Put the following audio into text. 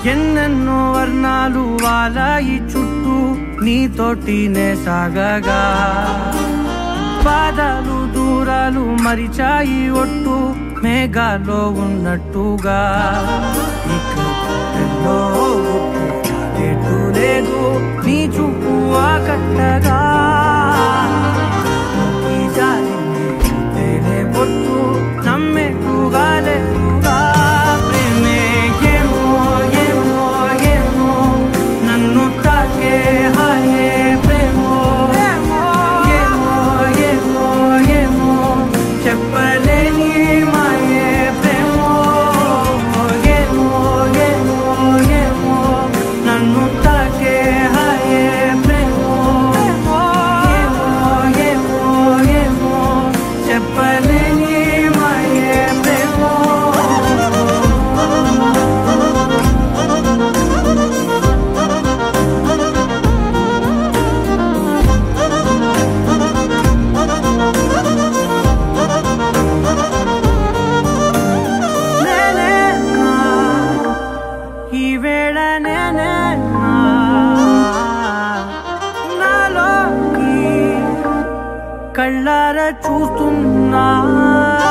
ఎన్నెన్నో వర్ణాలు వాలాయి చుట్టూ నీతోటినే సాగగా పాదాలు దూరాలు మరిచాయి ఒట్టు మేఘాల్లో ఉన్నట్టుగా లేదు నీ చూపు ఆకట్టగా బొట్టు నమ్మేట్టుగా లేదుగా ప్రేమే ఏమో ఏమో ఏమో నన్ను తాకే హాయే ప్రేమో ఏమో ఏమో ఏమో చెప్పలేని మాయే ప్రేమో ఏమో ఏమో ఏమో నన్ను తాకే హాయే ప్రేమో ఏమో ఏమో ఏమో చెప్పలేని మాయే ప్రేమో ఈ వేళ నాలోకి కళ్ళారా చూస్తున్నా